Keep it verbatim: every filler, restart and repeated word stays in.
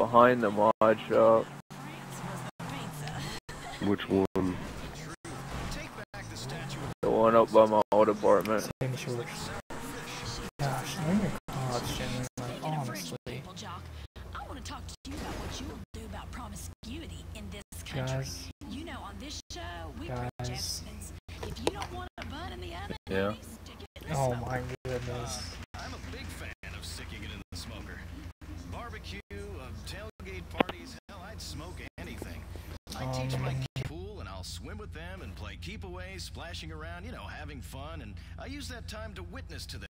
behind the mod shop. Which one? The one up by my old apartment. Same shorts. Gosh, name your cards, Jimmy. Like, honestly. I want to talk to you about what you will do about promiscuity in this country. Guys. You know, on this show, we Guys. preach abstinence. If you don't want a bun in the oven, Yeah. stick it in the Oh smoker. my goodness. I'm a big fan of sticking it in the smoker. Barbecue, uh, tailgate parties, hell, I'd smoke anything. I Oh, teach my man. kids pool and I'll swim with them and play keep away, splashing around, you know, having fun, and I use that time to witness to them.